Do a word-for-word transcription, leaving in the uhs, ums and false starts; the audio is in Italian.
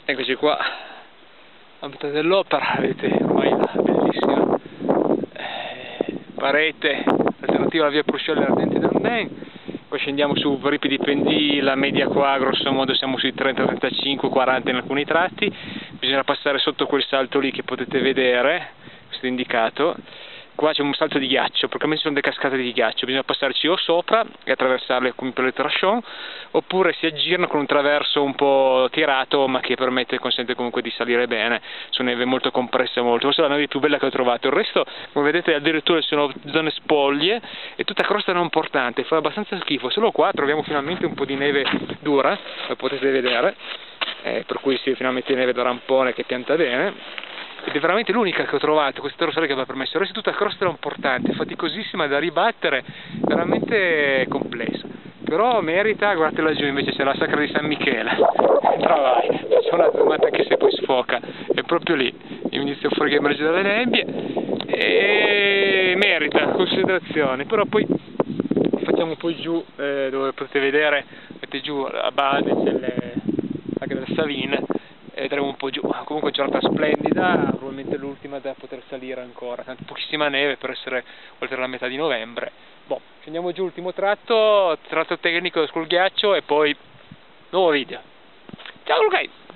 Eccoci qua, a metà dell'opera, vedete ormai la bellissima eh, parete alternativa alla via Pruscelli Ardenti del Main. Poi scendiamo su ripidi pendii, la media qua grosso modo siamo sui trenta, trentacinque, quaranta in alcuni tratti. Bisogna passare sotto quel salto lì che potete vedere, questo è indicato. Qua c'è un salto di ghiaccio, praticamente ci sono delle cascate di ghiaccio, bisogna passarci o sopra e attraversarle come per le trashon, oppure si aggirano con un traverso un po' tirato ma che permette, consente comunque di salire bene su neve molto compressa, molto. Questa è la neve più bella che ho trovato. Il resto, come vedete, addirittura ci sono zone spoglie e tutta crosta non portante, fa abbastanza schifo. Solo qua troviamo finalmente un po' di neve dura, come potete vedere, eh, per cui si finalmente neve da rampone che pianta bene. Ed è veramente l'unica che ho trovato, questa rosaria che mi ha permesso. Il resto è tutta crosta importante, faticosissima da ribattere, veramente complessa. Però merita, guardate laggiù invece c'è la sacra di San Michele. Vai, c'è una fermata anche se poi sfoca, è proprio lì. Io inizio fuori che emerge dalle nebbie e merita considerazione. Però poi facciamo poi giù, eh, dove potete vedere, vedete giù a base c'è le sacre del Savin. E vedremo un po' giù. Comunque giornata splendida, probabilmente l'ultima da poter salire ancora, tanto pochissima neve per essere oltre la metà di novembre. Boh, scendiamo giù l'ultimo tratto, tratto tecnico sul ghiaccio e poi nuovo video. Ciao Luca!